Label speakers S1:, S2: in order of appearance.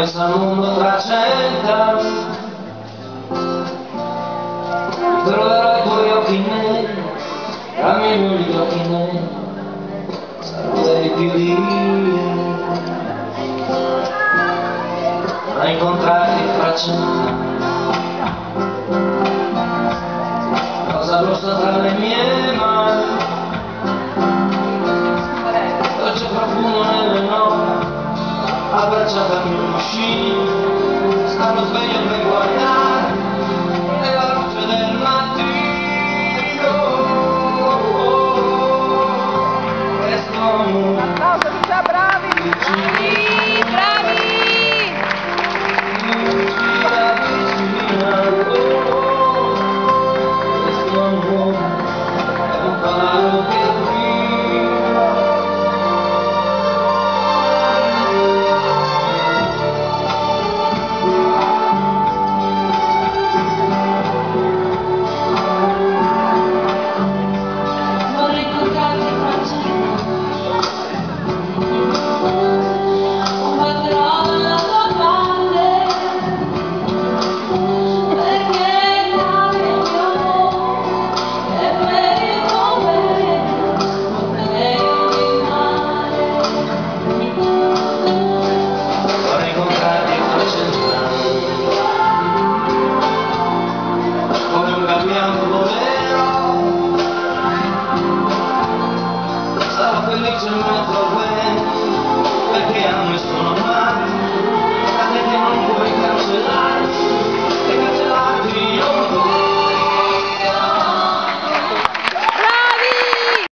S1: questo mondo tra 100 anni troverò i tuoi occhi neri, cammino gli occhi neri, saprei più di ieri, ma incontrarti fra 100 anni, rosa rossa tra le mie mani, dolce profumo nelle note, abbracciata al mio cuscino, stanno sveglio